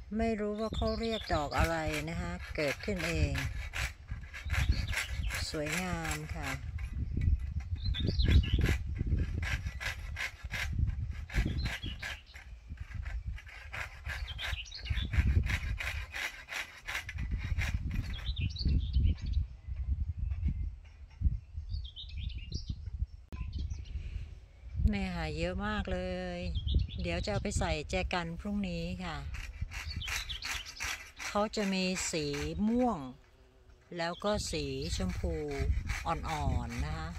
ไม่รู้ว่าเขาเรียกดอกอะไรนะคะเกิดขึ้นเองสวยงามค่ะเนี่ยค่ะเยอะมากเลยเดี๋ยวจะเอาไปใส่แจกันพรุ่งนี้ค่ะเขาจะมีสีม่วงแล้วก็สีชมพูอ่อนๆนะคะ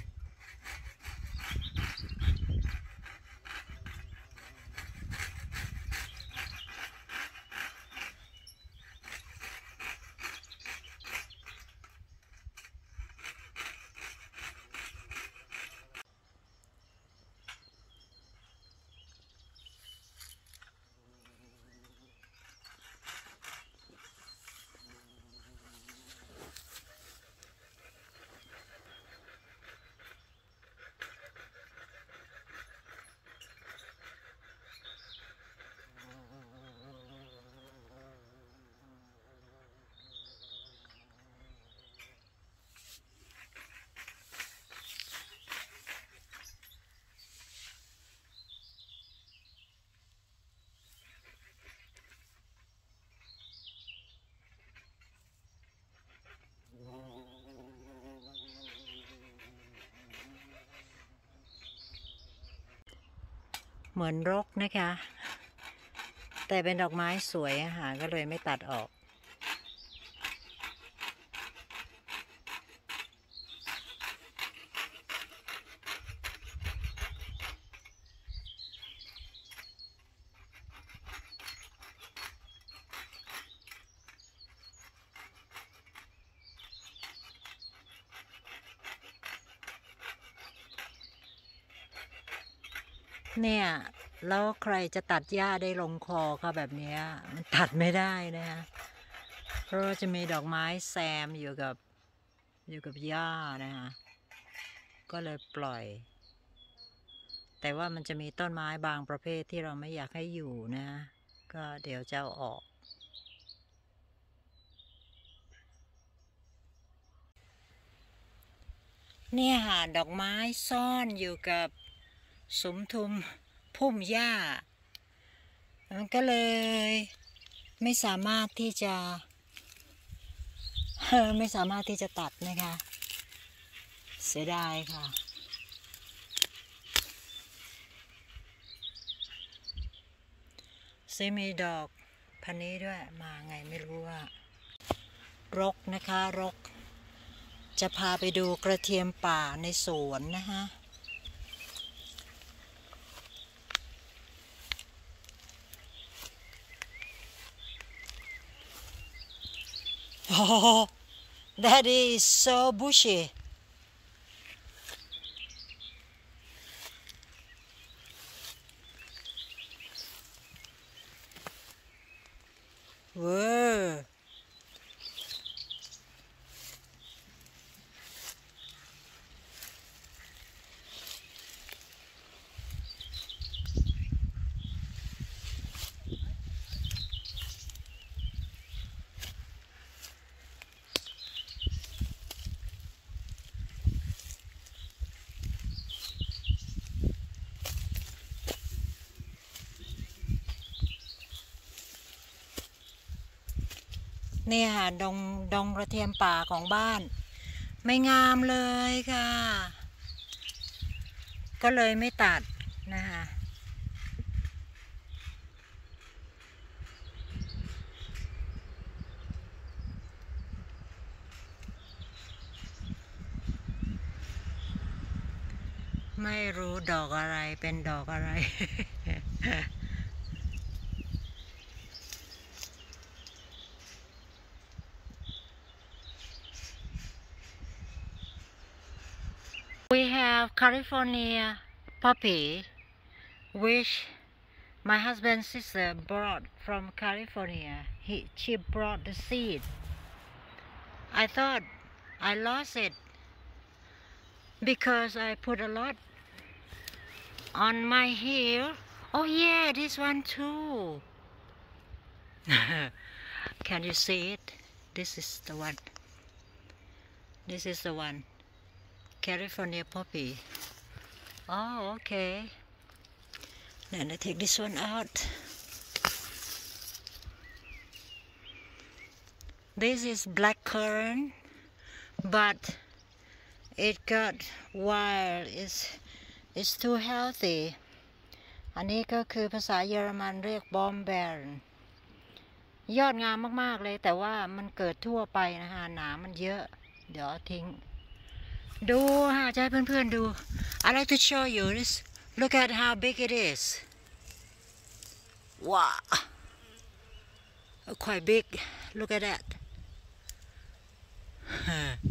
เหมือนรกนะคะแต่เป็นดอกไม้สวยค่ะก็เลยไม่ตัดออกเนี่ยแล้วใครจะตัดหญ้าได้ลงคอค่ะแบบนี้มันตัดไม่ได้นะคะเพราะว่าจะมีดอกไม้แซมอยู่กับหญ้านะคะก็เลยปล่อยแต่ว่ามันจะมีต้นไม้บางประเภทที่เราไม่อยากให้อยู่นะก็เดี๋ยวจะเอาออกเนี่ยค่ะดอกไม้ซ่อนอยู่กับสุมทุมพุ่มหญ้ามันก็เลยไม่สามารถที่จะตัดนะคะเสียดายค่ะซีมีดอกพันนี้ด้วยมาไงไม่รู้ว่ารกนะคะรกจะพาไปดูกระเทียมป่าในสวนนะคะโอ้ that is so bushy Whoa.เนี่ยค่ะดงกระเทียมป่าของบ้านไม่งามเลยค่ะก็เลยไม่ตัดนะคะไม่รู้ดอกอะไรเป็นดอกอะไร We have California poppy which my husband's sister brought from California. She brought the seed. I thought I lost it because I put a lot on my hair. Oh yeah, this one too. Can you see it? This is the one. This is the one. California poppy. Oh, okay. Then I take this one out. This is blackcurrant, but it got wild. It's too healthy. อันนี้ก็คือภาษาเยอรมันเรียกบอมแบรยอดงามมากๆเลยแต่ว่ามันเกิดทั่วไปนะคะหนามมันเยอะเดี๋ยวทิ้งดูค่ะจะให้เพื่อนๆดู I like to show you this. Look at how big it is. Wow, quite big. Look at that.